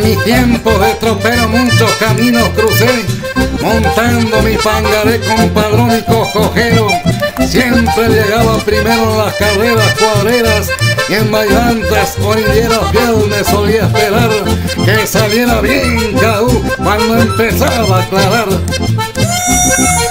mis tiempos de tropero muchos caminos crucé, montando mi pangaré con padrón y cojero. Siempre llegaba primero en las carreras cuadreras y en bailantes orilleras fiel me solía esperar que saliera bien Caú cuando empezaba a aclarar.